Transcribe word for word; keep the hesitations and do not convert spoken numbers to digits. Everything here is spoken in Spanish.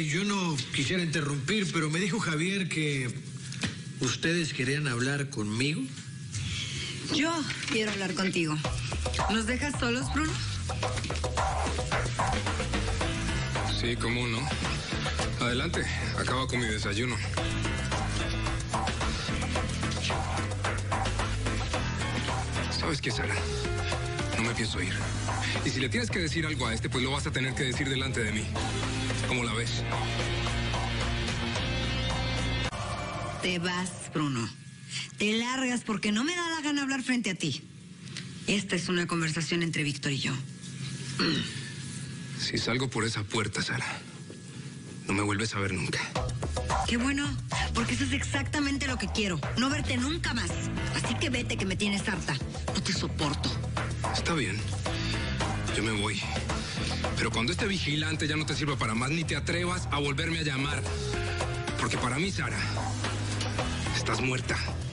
yo no quisiera interrumpir, pero me dijo Javier que ustedes querían hablar conmigo. Yo quiero hablar contigo. ¿Nos dejas solos, Bruno? Sí, cómo no. Adelante, acaba con mi desayuno. ¿Sabes qué, Sara? No me pienso ir. Y si le tienes que decir algo a este, pues lo vas a tener que decir delante de mí. ¿Cómo la ves? Te vas, Bruno. Te largas porque no me da la gana hablar frente a ti. Esta es una conversación entre Víctor y yo. Si salgo por esa puerta, Sara, no me vuelves a ver nunca. Qué bueno, porque eso es exactamente lo que quiero. No verte nunca más. Así que vete, que me tienes harta. No te soporto. Está bien. Yo me voy. Pero cuando este vigilante ya no te sirva para más, ni te atrevas a volverme a llamar. Porque para mí, Sara, estás muerta.